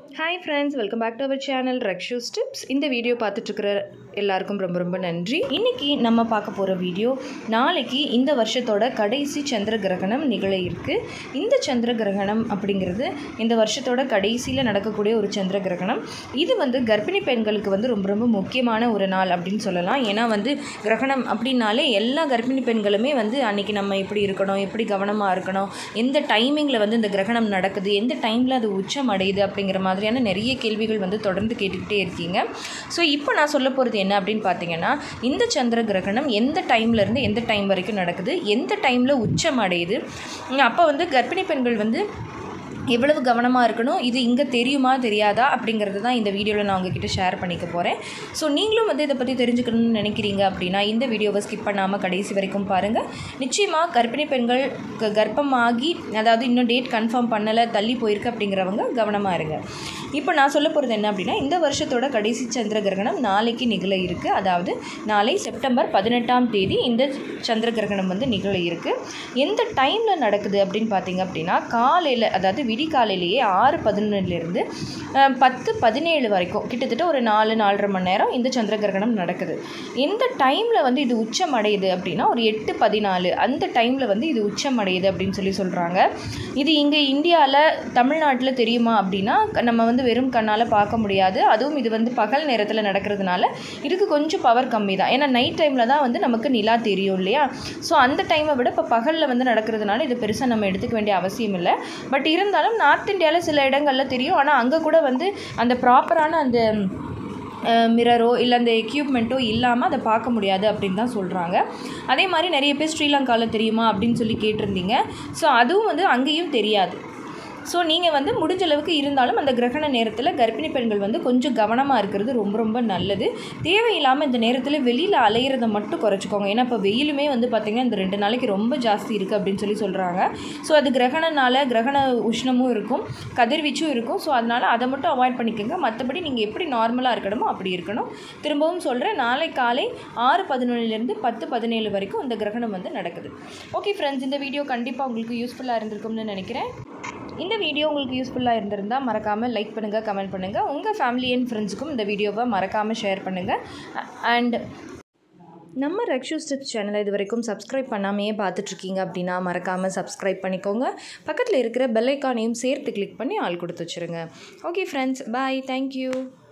Hi friends, welcome back to our channel Rakshu's Tips. இந்த video பார்த்துட்டு இருக்கிற எல்லாருக்கும் ரொம்ப நன்றி. இன்னைக்கு நம்ம பார்க்க போற வீடியோ நாளைக்கு இந்த வருஷத்தோட கடைசி சந்திர கிரகணம் நிகழ இருக்கு. இந்த சந்திர கிரகணம் அப்படிங்கிறது இந்த வருஷத்தோட கடைசியில் நடக்கக்கூடிய ஒரு சந்திர கிரகணம். இது கர்ப்பிணி பெண்களுக்கு ரொம்ப முக்கியமான ஒரு நாள் அப்படின்னு சொல்லலாம். ஏன்னா கிரகணம் அப்படின்னாலே எல்லா கர்ப்பிணி பெண்களுமே அன்னைக்கு நம்ம எப்படி இருக்கணும், எப்படி கவனமாக இருக்கணும், எந்த டைமிங்கில் இந்த கிரகணம் நடக்குது, எந்த டைமில் அது உச்சம் அடையுது அப்படிங்கிற மாதிரியான நிறைய கேள்விகள் தொடர்ந்து கேட்டுக்கிட்டே இருக்கீங்க. ஸோ இப்போ நான் சொல்ல போகிறது என்ன அப்படின்னு பார்த்தீங்கன்னா, இந்த சந்திர கிரகணம் எந்த டைம்லேருந்து எந்த டைம் வரைக்கும் நடக்குது, எந்த டைமில் உச்சம் அடையுது, அப்போ கர்ப்பிணி பெண்கள் எவ்வளவு கவனமாக இருக்கணும், இது இங்கே தெரியுமா தெரியாதா அப்படிங்கிறது தான் இந்த வீடியோவில் நான் உங்ககிட்ட ஷேர் பண்ணிக்க போகிறேன். ஸோ நீங்களும் இதை பற்றி தெரிஞ்சுக்கணும்னு நினைக்கிறீங்க அப்படின்னா இந்த வீடியோவை ஸ்கிப் பண்ணாமல் கடைசி வரைக்கும் பாருங்கள். நிச்சயமாக கர்ப்பிணி பெண்கள் கர்ப்பமாகி அதாவது இன்னும் டேட் கன்ஃபார்ம் பண்ணலை, தள்ளி போயிருக்கு அப்படிங்கிறவங்க கவனமாக இருங்க. இப்போ நான் சொல்ல போகிறது என்ன அப்படின்னா, இந்த வருஷத்தோட கடைசி சந்திர கிரகணம் நாளைக்கு நிகழ இருக்குது. அதாவது நாளை செப்டம்பர் 18ஆம் தேதி இந்த சந்திர கிரகணம் நிகழ இருக்குது. எந்த டைமில் நடக்குது அப்படின்னு பார்த்தீங்க அப்படின்னா, காலையில் அதாவது விடிகாலையிலேயே 6:11 10:17 வரைக்கும் கிட்டத்தட்ட ஒரு 4-4.5 மணி நேரம் இந்த சந்திர கிரகணம் நடக்குது. எந்த டைமில் இது உச்சம் அடையுது அப்படின்னா ஒரு 8:14 அந்த டைமில் இது உச்சம் அடையுது அப்படின்னு சொல்கிறாங்க. இது இங்கே இந்தியாவில் தமிழ்நாட்டில் தெரியுமா அப்படின்னா நம்ம வெறும் கண்ணால் பார்க்க முடியாது. அதுவும் இது பகல் நேரத்தில் நடக்கிறதுனால இதுக்கு கொஞ்சம் பவர் கம்மி தான். ஏன்னா நைட் டைமில் தான் நமக்கு நிலா தெரியும் இல்லையா. ஸோ அந்த டைமை விட இப்போ பகலில் நடக்கிறதுனால இது பெருசாக நம்ம எடுத்துக்க வேண்டிய அவசியம் இல்லை. பட் இருந்தாலும் நார்த் இந்தியாவில் சில இடங்களில் தெரியும். ஆனால் அங்கே கூட அந்த ப்ராப்பரான அந்த மிரரோ இல்லை அந்த எக்யூப்மெண்ட்டோ இல்லாமல் அதை பார்க்க முடியாது அப்படின்னு தான் சொல்கிறாங்க. அதே மாதிரி நிறைய பேர் ஸ்ரீலங்காவில் தெரியுமா அப்படின்னு சொல்லி கேட்டிருந்தீங்க. ஸோ அதுவும் அங்கேயும் தெரியாது. ஸோ நீங்கள் முடிஞ்ச அளவுக்கு இருந்தாலும் அந்த கிரகண நேரத்தில் கர்ப்பிணி பெண்கள் கொஞ்சம் கவனமாக இருக்கிறது ரொம்ப நல்லது. தேவையில்லாமல் இந்த நேரத்தில் வெளியில் அலையிறதை மட்டும் குறைச்சிக்கோங்க. ஏன்னா இப்போ வெயிலுமே பார்த்திங்கன்னா இந்த 2 நாளைக்கு ரொம்ப ஜாஸ்தி இருக்குது அப்படின்னு சொல்கிறாங்க. ஸோ அது கிரகணனால கிரகண உஷ்ணமும் இருக்கும், கதிர்வீச்சும் இருக்கும். ஸோ அதனால் அதை மட்டும் அவாய்ட் பண்ணிக்கோங்க. மற்றபடி நீங்கள் எப்படி நார்மலாக இருக்கணுமோ அப்படி இருக்கணும். திரும்பவும் சொல்கிறேன், நாளை காலை 6:11 10:17 வரைக்கும் இந்த கிரகணம் நடக்குது. ஓகே ஃப்ரெண்ட்ஸ், இந்த வீடியோ கண்டிப்பாக உங்களுக்கு யூஸ்ஃபுல்லாக இருந்திருக்கும்னு நினைக்கிறேன். இந்த வீடியோ உங்களுக்கு யூஸ்ஃபுல்லாக இருந்திருந்தால் மறக்காமல் லைக் பண்ணுங்கள், கமெண்ட் பண்ணுங்கள். உங்கள் ஃபேமிலி அண்ட் ஃப்ரெண்ட்ஸுக்கும் இந்த வீடியோவை மறக்காமல் ஷேர் பண்ணுங்கள். அண்ட் நம்ம ரக்ஷூஸ் டிப்ஸ் சேனலை இது வரைக்கும் சப்ஸ்கிரைப் பண்ணாமையே பார்த்துட்ருக்கீங்க அப்படின்னா மறக்காமல் சப்ஸ்கிரைப் பண்ணிக்கோங்க. பக்கத்தில் இருக்கிற பெல் ஐக்கானையும் சேர்த்து கிளிக் பண்ணி ஆல் கொடுத்து வச்சுருங்க. Okay friends, bye, thank you.